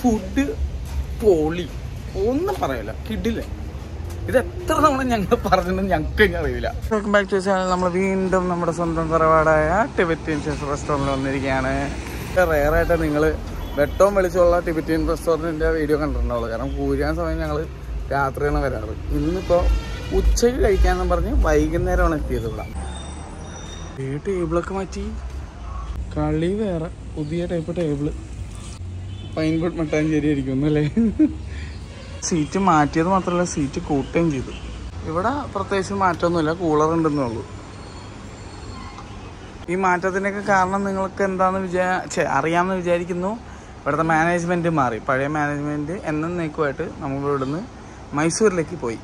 Food പൊളി, ഒന്നും പറയില്ല, കിടില്ല. ഇത് എത്ര തവണ ഞങ്ങൾ പറഞ്ഞിട്ടുണ്ടെന്ന് ഞങ്ങൾക്ക് കഴിഞ്ഞാൽ അറിയില്ല. Welcome back to channel. നമ്മൾ വീണ്ടും നമ്മുടെ സ്വന്തം തറവാടായ ടിബറ്റിയൻ ഷെഫ് റെസ്റ്റോറൻറ്റിൽ വന്നിരിക്കുകയാണ്. റെയറായിട്ട് നിങ്ങൾ വെട്ടവും വെളിച്ചമുള്ള ടിബറ്റിയൻ റെസ്റ്റോറൻറ്റിൻ്റെ വീഡിയോ കണ്ടിട്ടുണ്ടാവുള്ളൂ. കാരണം കൂരാൻ സമയം ഞങ്ങൾ രാത്രിയാണ് വരാറ്. ഇന്നിപ്പോൾ ഉച്ചയ്ക്ക് കഴിക്കാമെന്ന് പറഞ്ഞ് വൈകുന്നേരമാണ് എത്തിയത്. ഇവിടെ ഈ ടേബിളൊക്കെ മാറ്റി, കളി വേറെ, പുതിയ ടൈപ്പ് ടേബിള്. പൈൻവുഡ് മട്ടാഞ്ചേരി ആയിരിക്കും ഒന്നല്ലേ. സീറ്റ് മാറ്റിയത് മാത്രമല്ല, സീറ്റ് കൂട്ടുകയും ചെയ്തു. ഇവിടെ പ്രത്യേകിച്ച് മാറ്റമൊന്നുമില്ല, കൂളർ ഉണ്ടെന്നേ ഉള്ളൂ. ഈ മാറ്റത്തിൻ്റെയൊക്കെ കാരണം നിങ്ങൾക്ക് എന്താണെന്ന് അറിയാമെന്ന് വിചാരിക്കുന്നു. ഇവിടുത്തെ മാനേജ്മെൻറ്റ് മാറി. പഴയ മാനേജ്മെൻറ്റ് എന്നേക്കുമായിട്ട് നമ്മൾ ഇവിടുന്ന് മൈസൂരിലേക്ക് പോയി.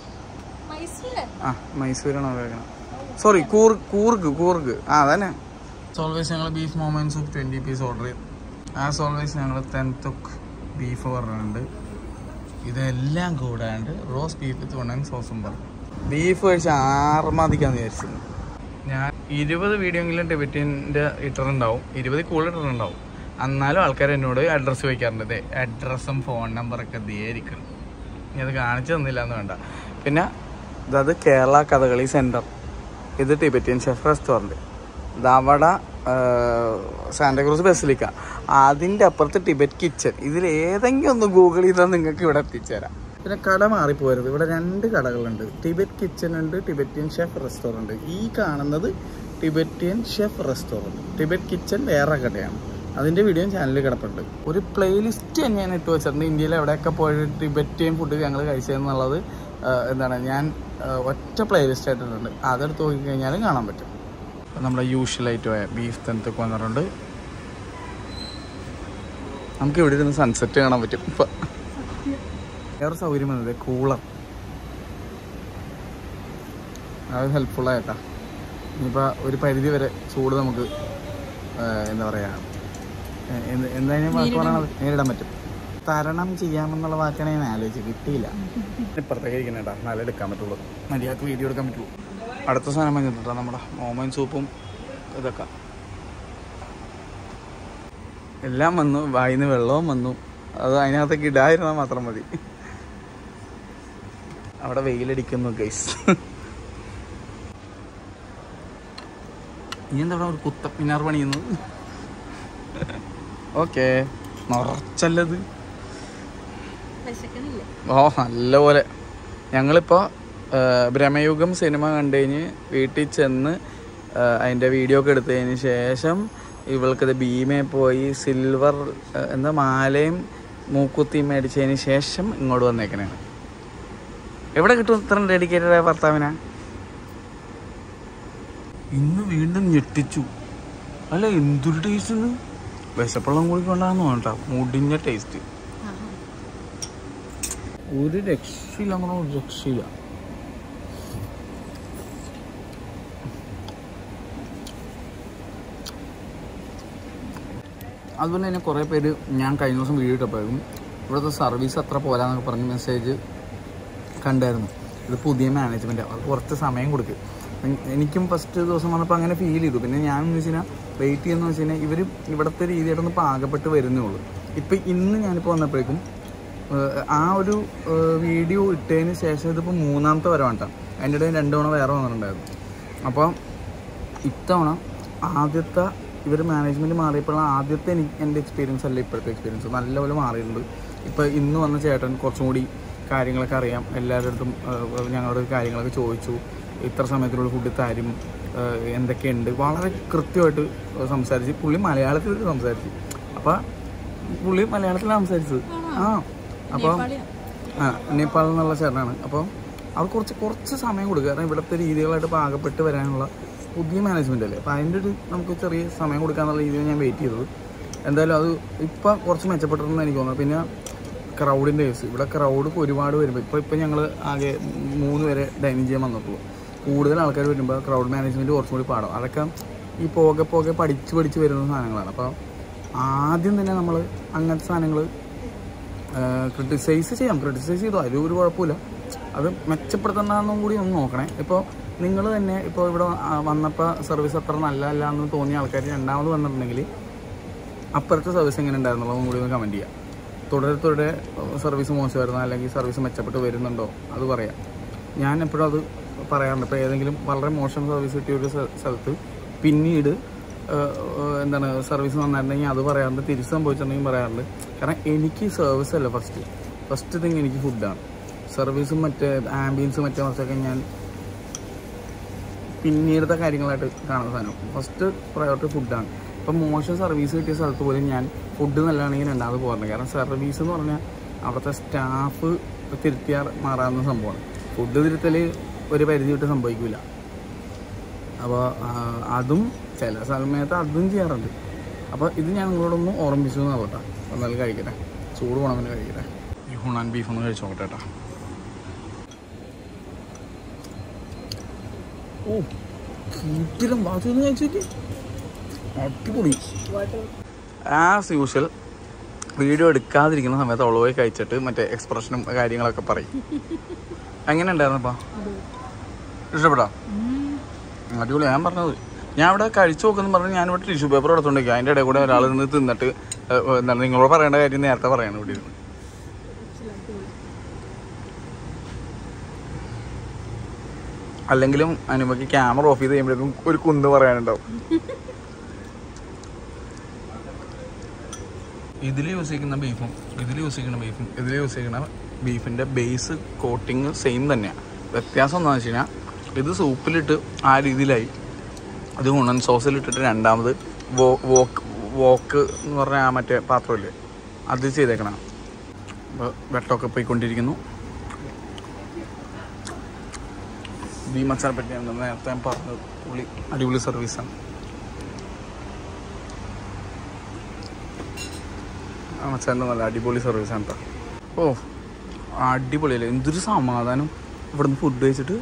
മൈസൂരാണ് ഉപയോഗിക്കണം. സോറി, കൂർഗ്. അതന്നെ. ഓൾവേസ് ഞങ്ങൾ ബീഫ് മോമൻ സൂപ്പ് 20 പീസ് ഓർഡർ ചെയ്തു. ആസ് ഓൾവേസ് ഞങ്ങൾ തെൻതുക്ക് ബീഫ് പറഞ്ഞിട്ടുണ്ട്. ഇതെല്ലാം കൂടാണ്ട് റോസ്റ്റ് ബീഫ് വിത്ത് വണ്ണൻ സോസും പറഞ്ഞു. ബീഫ് കഴിച്ച് ആർമാദിക്കാന്ന് വിചാരിച്ചിരുന്നു. ഞാൻ 20 വീഡിയോ എങ്കിലും ടിബറ്റിൻ്റെ ഇട്ടിട്ടുണ്ടാവും, 20 കൂടുതൽ ഇട്ടിട്ടുണ്ടാവും. എന്നാലും ആൾക്കാർ എന്നോട് അഡ്രസ്സ് ചോദിക്കാറുണ്ട്. അഡ്രസ്സും ഫോൺ നമ്പറൊക്കെ ഇതായിരിക്കണം. ഇനി അത് കാണിച്ചു തന്നില്ല എന്ന് വേണ്ട. പിന്നെ ഇതത് കേരള കഥകളി സെൻറ്റർ, ഇത് ടിബറ്റിയൻ ഷെഫ് റെസ്റ്റോറൻറ്റ്, ഇതവിടെ സാന്റാക്രൂസ് ബസിലിക്ക, അതിൻ്റെ അപ്പുറത്ത് ടിബറ്റ് കിച്ചൺ. ഇതിൽ ഏതെങ്കിലും ഒന്ന് ഗൂഗിൾ ചെയ്താൽ നിങ്ങൾക്ക് ഇവിടെ എത്തിച്ചേരാം. പിന്നെ കട മാറിപ്പോരുത്. ഇവിടെ 2 കടകളുണ്ട്. ടിബറ്റ് കിച്ചൺ ഉണ്ട്, ടിബറ്റിയൻ ഷെഫ് റെസ്റ്റോറൻറ്റ്. ഈ കാണുന്നത് Tibetan chef restaurant. Tibet kitchen വേറെ കടയാണ്. അതിൻ്റെ വീഡിയോ ചാനലിൽ കിടപ്പുണ്ട്. ഒരു പ്ലേലിസ്റ്റ് ഞാൻ ഇട്ട് വെച്ചിട്ടുണ്ട്. ഇന്ത്യയിൽ എവിടെയൊക്കെ പോയി ടിബറ്റിയൻ ഫുഡ് ഞങ്ങൾ കഴിച്ചതെന്നുള്ളത് ഞാൻ ഒറ്റ പ്ലേലിസ്റ്റ് ആയിട്ടുണ്ട്. അതെടുത്ത് നോക്കിക്കഴിഞ്ഞാലും കാണാൻ പറ്റും. നമ്മുടെ യൂഷ്വലായിട്ട് പോയ ബീഫ് തെൻതുക്ക് വന്നിട്ടുണ്ട്. നമുക്ക് ഇവിടെ ഇരുന്ന് സൺസെറ്റ് കാണാൻ പറ്റും. ഇപ്പം വേറെ സൗകര്യം വന്നത് കൂളർ, അത് ഹെൽപ്ഫുള്ളായിട്ടാ. ഇനിയിപ്പോൾ ഒരു പരിധി വരെ ചൂട് നമുക്ക് എന്താ പറയുക, എന്തായാലും വാക്ക് പറയണത് നേരിടാൻ പറ്റും. തരണം ചെയ്യാമെന്നുള്ള വാക്കാണ് ഞാൻ ആലോചിച്ച് കിട്ടിയില്ല. ഇപ്പുറത്തേക്ക് ഇരിക്കണം കേട്ടോ, നല്ല എടുക്കാൻ പറ്റുള്ളൂ, മര്യാദക്ക് വീഡിയോ എടുക്കാൻ പറ്റുള്ളൂ. അടുത്ത സാധനം വന്നിട്ടോ നമ്മുടെ മോമൻ സൂപ്പും ഇതൊക്കെ എല്ലാം വന്നു. വായിന്ന് വെള്ളവും വന്നു. അത് അതിനകത്തേക്ക് ഇടാതിരുന്നാൽ മാത്രം മതി. അവിടെ വെയിലടിക്കുന്നു ഗൈസ്. ഇനി എന്താ ഒരു കുത്തപ്പിനാർ പണിയുന്നു. ഓക്കെ, നിറച്ചല്ലത്. ഓ നല്ലപോലെ. ഞങ്ങളിപ്പോൾ ഭ്രമയുഗം സിനിമ കണ്ടുകഴിഞ്ഞ് വീട്ടിൽ ചെന്ന് അതിൻ്റെ വീഡിയോ ഒക്കെ എടുത്തതിന് ശേഷം ഇവൾക്കത് ഭീമേ പോയി സിൽവർ എന്താ മാലയും മൂക്കുത്തിയും മേടിച്ചതിന് ശേഷം ഇങ്ങോട്ട് വന്നേക്കണേണ്. എവിടെ കിട്ടും ഇത്ര ഡെഡിക്കേറ്റഡ് ആയ ഭർത്താവിനാ? ഇന്ന് വീണ്ടും ഞെട്ടിച്ചു. അല്ല, എന്തൊരു ടേസ്റ്റ് ഉണ്ട്. വിശപ്പള്ളം കൂടി കൊണ്ടാന്ന് വേണ്ട, മുടിഞ്ഞ ടേസ്റ്റ്. ഒരു രക്ഷയില്ല, അങ്ങനെ ഒരു രക്ഷയില്ല. അതുപോലെ തന്നെ കുറേ പേര് ഞാൻ കഴിഞ്ഞ ദിവസം വീഡിയോ ഇട്ടപ്പോഴും ഇവിടുത്തെ സർവീസ് അത്ര പോരാന്നൊക്കെ പറഞ്ഞ് മെസ്സേജ് കണ്ടായിരുന്നു. ഇത് പുതിയ മാനേജ്മെൻറ്റ്, അവർക്ക് കുറച്ച് സമയം കൊടുക്കും. എനിക്കും ഫസ്റ്റ് ദിവസം വന്നപ്പോൾ അങ്ങനെ ഫീൽ ചെയ്തു. പിന്നെ ഞാനെന്ന് വെച്ച് കഴിഞ്ഞാൽ വെയിറ്റ് ചെയ്യുന്നതെന്ന് വെച്ച് കഴിഞ്ഞാൽ ഇവർ ഇവിടുത്തെ രീതിയായിട്ടൊന്ന് പാകപ്പെട്ട് വരുന്നേ ഉള്ളൂ. ഇപ്പം ഇന്ന് ഞാനിപ്പോൾ വന്നപ്പോഴേക്കും ആ ഒരു വീഡിയോ ഇട്ടതിന് ശേഷം ഇതിപ്പോൾ 3ാമത്തെ വരവാണ് കേട്ടോ. അതിൻ്റെ ഇടയിൽ 2 തവണ വേറെ വന്നിട്ടുണ്ടായിരുന്നു. അപ്പോൾ ഇത്തവണ ആദ്യത്തെ ഇവർ മാനേജ്മെൻറ്റ് മാറിയപ്പോഴുള്ള ആദ്യത്തെ എൻ്റെ എക്സ്പീരിയൻസ് അല്ല ഇപ്പോഴത്തെ എക്സ്പീരിയൻസ്. നല്ലപോലെ മാറിയിട്ടുണ്ട്. ഇപ്പോൾ ഇന്ന് വന്ന ചേട്ടൻ കുറച്ചും കൂടി കാര്യങ്ങളൊക്കെ അറിയാം. എല്ലാവരുടെ അടുത്തും ഞങ്ങളോട് കാര്യങ്ങളൊക്കെ ചോദിച്ചു. ഇത്ര സമയത്തിലുള്ള ഫുഡ് തരും, എന്തൊക്കെയുണ്ട്, വളരെ കൃത്യമായിട്ട് സംസാരിച്ച്. പുള്ളി മലയാളത്തിൽ സംസാരിച്ചു. അപ്പോൾ പുള്ളി മലയാളത്തിലാണ് സംസാരിച്ചത്. അപ്പോൾ നേപ്പാളിൽ നിന്നുള്ള ചേട്ടനാണ്. അപ്പോൾ അവർ കുറച്ച് സമയം കൊടുക്കുക. കാരണം ഇവിടുത്തെ രീതികളായിട്ട് പാകപ്പെട്ട് വരാനുള്ള പുതിയ മാനേജ്മെൻ്റ് അല്ലേ. അപ്പോൾ അതിൻ്റെ ഒരു നമുക്ക് ചെറിയ സമയം കൊടുക്കാന്നുള്ള രീതിയിൽ ഞാൻ വെയിറ്റ് ചെയ്തത്. എന്തായാലും അത് ഇപ്പം കുറച്ച് മെച്ചപ്പെട്ടിട്ടുണ്ടെന്ന് എനിക്ക് തോന്നുന്നു. പിന്നെ ക്രൗഡിൻ്റെ കേസ്, ഇവിടെ ക്രൗഡ് ഒരുപാട് വരുമ്പോൾ ഇപ്പം ഞങ്ങൾ ആകെ 3 പേരെ ഡൈനിങ് ചെയ്യാൻ വന്നിട്ടുള്ളൂ. കൂടുതൽ ആൾക്കാർ വരുമ്പോൾ ക്രൗഡ് മാനേജ്മെൻറ്റ് കുറച്ചും കൂടി പാടും. അതൊക്കെ ഈ പോകെ പഠിച്ച് വരുന്ന സാധനങ്ങളാണ്. അപ്പോൾ ആദ്യം തന്നെ നമ്മൾ അങ്ങനത്തെ സാധനങ്ങൾ ക്രിട്ടിസൈസ് ചെയ്തോ, അതിൽ ഒരു കുഴപ്പമില്ല. അത് മെച്ചപ്പെടുത്തണമെന്നും കൂടി ഒന്ന് നോക്കണേ. ഇപ്പോൾ നിങ്ങൾ തന്നെ ഇപ്പോൾ ഇവിടെ വന്നപ്പോൾ സർവീസ് അത്ര നല്ലതല്ല എന്ന് തോന്നിയ ആൾക്കാർ രണ്ടാമത് വന്നിട്ടുണ്ടെങ്കിൽ അപ്പുറത്തെ സർവീസ് എങ്ങനെ ഉണ്ടായിരുന്നുള്ളതും കൂടി ഒന്ന് കമൻറ്റ് ചെയ്യുക. തുടരെ സർവീസ് മോശമായിരുന്നു അല്ലെങ്കിൽ സർവീസ് മെച്ചപ്പെട്ട് വരുന്നുണ്ടോ അത് പറയാം. ഞാൻ എപ്പോഴും അത് പറയാറുണ്ട്. ഇപ്പോൾ ഏതെങ്കിലും വളരെ മോശം സർവീസ് കിട്ടിയ ഒരു സ്ഥലത്ത് പിന്നീട് എന്താണ് സർവീസ് നന്നായിട്ടുണ്ടെങ്കിൽ അത് പറയാറുണ്ട്, തിരിച്ച് സംഭവിച്ചിട്ടുണ്ടെങ്കിൽ പറയാറുണ്ട്. കാരണം എനിക്ക് സർവീസ് അല്ല ഫസ്റ്റ് തിങ് എനിക്ക് ഫുഡാണ്. സർവീസും മറ്റേ ആംബിയൻസും മറ്റേ മറിച്ചൊക്കെ ഞാൻ പിന്നീടത്തെ കാര്യങ്ങളായിട്ട് കാണുന്ന സാധനം. ഫസ്റ്റ് പ്രയോറിറ്റി ഫുഡാണ്. ഇപ്പം മോശം സർവീസ് കിട്ടിയ സ്ഥലത്ത് പോലും ഞാൻ ഫുഡ് നല്ലതാണെങ്കിൽ രണ്ടാമത് പോകാറുണ്ട്. കാരണം സർവീസ് എന്ന് പറഞ്ഞാൽ അവിടുത്തെ സ്റ്റാഫ് തിരുത്തിയാൽ മാറാവുന്ന സംഭവമാണ്. ഫുഡ് തിരുത്തൽ ഒരു പരിധി വിട്ട് സംഭവിക്കില്ല. അപ്പോൾ അതും ചില സമയത്ത് അതും ചെയ്യാറുണ്ട്. അപ്പോൾ ഇത് ഞാൻ നിങ്ങളോടൊന്ന് ഓർമ്മിച്ചു എന്നാണ് കേട്ടോ. എന്നാലും കഴിക്കട്ടെ, ചൂട് പോകണമെന്ന് കഴിക്കട്ടെ. ഈ ഹുണാൻ ബീഫ് ഒന്ന് കഴിച്ചു നോക്കട്ടെ കേട്ടോ. ഓ വീട്ടിലും ബാത്റൂമിൽ കഴിച്ചിട്ട് അടിപൊളി. ആസ് യൂഷ്വൽ വീഡിയോ എടുക്കാതിരിക്കുന്ന സമയത്ത് അവള് പോയി കഴിച്ചിട്ട് മറ്റേ എക്സ്പ്രഷനും കാര്യങ്ങളൊക്കെ പറയും. എങ്ങനെ ഉണ്ടായിരുന്നപ്പാ? ഇഷ്ടപ്പെടാ? അടിപൊളി. ഞാൻ പറഞ്ഞത് ഞാൻ ഇവിടെ കഴിച്ചു നോക്കുന്നു പറഞ്ഞ് ഞാനിവിടെ ടിഷ്യൂ പേപ്പർ എടുത്തോണ്ടിരിക്കുക. അതിൻ്റെ ഇടയിൽ കൂടെ ഒരാൾ നിന്ന് തിന്നിട്ട് എന്താണ് നിങ്ങളോട് പറയേണ്ട കാര്യം നേരത്തെ പറയണം ഇവിടെ ഇരുന്ന്. അല്ലെങ്കിലും അനുമയ്ക്ക് ക്യാമറ ഓഫ് ചെയ്ത് കഴിയുമ്പോഴേക്കും ഒരു കുന്ന് പറയാനുണ്ടാവും. ഇതിൽ യൂസ് ചെയ്യുന്ന ബീഫും ഇതിൽ യൂസ് ചെയ്യുന്ന ബീഫിൻ്റെ ബേസ് കോട്ടിങ് സെയിം തന്നെയാണ്. വ്യത്യാസം എന്താണെന്ന് വെച്ച് കഴിഞ്ഞാൽ ഇത് സൂപ്പിലിട്ട് ആ രീതിയിലായി, അത് ഹുണൻ സോസിലിട്ടിട്ട് രണ്ടാമത് വോക്ക് എന്ന് പറഞ്ഞാൽ ആ മറ്റേ പാത്രമില്ലേ അത് ചെയ്തേക്കണം. അപ്പോൾ വെട്ടമൊക്കെ പോയിക്കൊണ്ടിരിക്കുന്നു. ബീ മസാല പറ്റിയാണ് നേരത്തെ ഞാൻ പറഞ്ഞത്. അടിപൊളി സർവീസാണ്. ആ മസാല നല്ല അടിപൊളി സർവീസാണ് കേട്ടോ. ഓ അടിപൊളിയല്ലേ, എന്തൊരു സമാധാനം ഇവിടുന്ന് ഫുഡ് കഴിച്ചിട്ട്.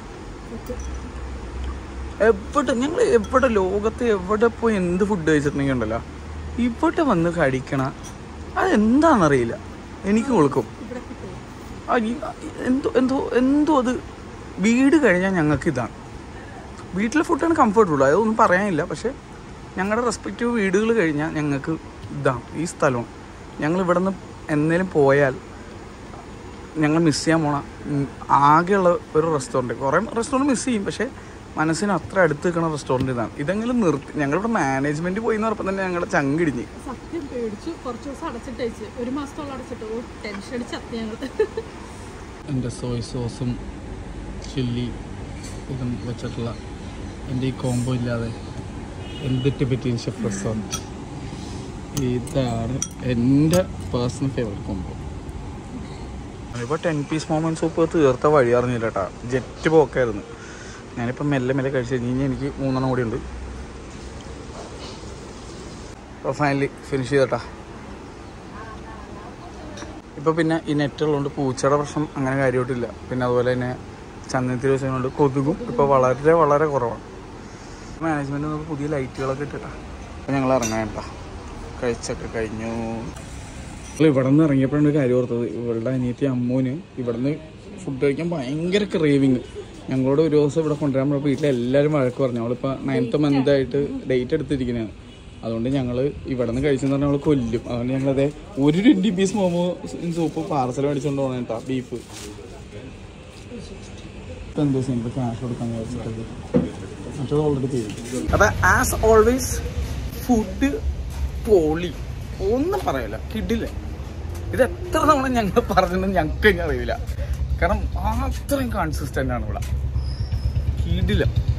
ഞങ്ങൾ എവിടെ ലോകത്ത് എവിടെ പോയി എന്ത് ഫുഡ് കഴിച്ചിട്ടുണ്ടെങ്കിൽ ഉണ്ടല്ലോ ഇവിടെ വന്ന് കഴിക്കണ അതെന്താണെന്നറിയില്ല, എനിക്ക് കൊടുക്കും. എന്തോ അത് വീട് കഴിഞ്ഞാൽ ഞങ്ങൾക്ക് ഇതാണ്. വീട്ടിലെ ഫുഡാണ് കംഫർട്ടബിൾ, അതൊന്നും പറയാനില്ല. പക്ഷേ ഞങ്ങളുടെ റെസ്പെക്റ്റീവ് വീടുകൾ കഴിഞ്ഞാൽ ഞങ്ങൾക്ക് ഇതാണ്, ഈ സ്ഥലമാണ്. ഞങ്ങൾ ഇവിടെ നിന്ന് എന്നേലും പോയാൽ ഞങ്ങൾ മിസ് ചെയ്യാൻ പോണ ആകെയുള്ള ഒരു റെസ്റ്റോറൻറ്റ്. കുറേ റെസ്റ്റോറൻറ്റ് മിസ് ചെയ്യും, പക്ഷേ മനസ്സിന് അത്ര അടുത്ത് നിൽക്കുന്ന റെസ്റ്റോറൻറ്റ് ഇതാണ്. ഇതെങ്കിലും നിർത്തി ഞങ്ങളിവിടെ മാനേജ്മെൻറ്റ് പോയി എന്ന് പറഞ്ഞപ്പോൾ തന്നെ ഞങ്ങളുടെ ചങ്കിടിഞ്ഞ്. സത്യം പേടിച്ചു. കുറച്ച് ദിവസം അടച്ചിട്ടേച്ച്, ഒരു മാസത്തോളം അടച്ചിട്ട് ടെൻഷൻ അടിച്ച് അത്തി ഞങ്ങൾ. എൻ്റെ സോയ് സോസും ചില്ലി ഇതും വെച്ചിട്ടുള്ള എൻ്റെ ഈ കോംബോ ഇല്ലാതെ എന്ത് ടിബറ്റൻ ഷെഫ് റെസ്റ്റോറൻറ്റ്. ഇതാണ് എൻ്റെ പേഴ്സണൽ ഫേവറേറ്റ് കോംബോ. ഇപ്പോൾ 10 പീസ് മോമൻ സൂപ്പ് തീർത്ത വഴി അറിഞ്ഞില്ല കേട്ടോ, ജെറ്റ് പോക്കായിരുന്നു. ഞാനിപ്പോൾ മെല്ലെ കഴിച്ച് കഴിഞ്ഞാൽ എനിക്ക് 3 കൂടി ഉണ്ട്. അപ്പോൾ ഫൈനലി ഫിനിഷ് ചെയ്തട്ടാ. ഇപ്പോൾ പിന്നെ ഈ നെറ്റുള്ളതുകൊണ്ട് പൂച്ചയുടെ പ്രശ്നം അങ്ങനെ കാര്യമായിട്ടില്ല. പിന്നെ അതുപോലെ തന്നെ ചന്ദനത്തിൽ വെച്ചതുകൊണ്ട് കൊതുകും ഇപ്പോൾ വളരെ കുറവാണ്. മാനേജ്മെൻറ്റ് നമുക്ക് പുതിയ ലൈറ്റുകളൊക്കെ ഇട്ടിട്ടാ. അപ്പോൾ ഞങ്ങൾ ഇറങ്ങാൻ കേട്ടോ, കഴിച്ചൊക്കെ കഴിഞ്ഞു. ഇവിടെ നിന്ന് ഇറങ്ങിയപ്പോഴാണ് ഒരു കാര്യം ഓർത്തത്. ഇവളുടെ അനിയത്തി അമ്മൂന് ഇവിടെ നിന്ന് ഫുഡ് കഴിക്കാൻ ഭയങ്കര ക്രേവിങ്. ഞങ്ങളോട് ഒരു ദിവസം ഇവിടെ കൊണ്ടുവരാൻ പോയപ്പോൾ വീട്ടിലെല്ലാവരും വഴക്ക് പറഞ്ഞു. അവളിപ്പോൾ 9th month ആയിട്ട് ഡേറ്റ് എടുത്തിരിക്കുന്നതാണ്. അതുകൊണ്ട് ഞങ്ങൾ ഇവിടെ നിന്ന് കഴിച്ചെന്ന് പറഞ്ഞാൽ അവൾ കൊല്ലും. അതുകൊണ്ട് ഞങ്ങളതേ ഒരു 20 പീസ് മോമോ സൂപ്പ് പാർസൽ മേടിച്ചുകൊണ്ട് പോകണം കേട്ടോ, ബീഫ്. ഇപ്പം എന്താ വെച്ചാൽ എനിക്ക് ക്യാഷ് കൊടുക്കാൻ വിചാരിച്ചിട്ടത് മറ്റത് ഓൾറെഡി ചെയ്തു. അപ്പം ആസ് ഓൾവേസ് ഫുഡ് പൊളി, ഒന്നും പറയില്ല, കിടില്ല. ഇത് എത്ര തവണ ഞങ്ങൾ പറഞ്ഞിട്ടുണ്ടെന്ന് ഞങ്ങൾക്ക് തന്നെ അറിയില്ല. കാരണം അത്രയും കൺസിസ്റ്റൻ്റ് ആണ് ഇവിടെ, കിടില്ല.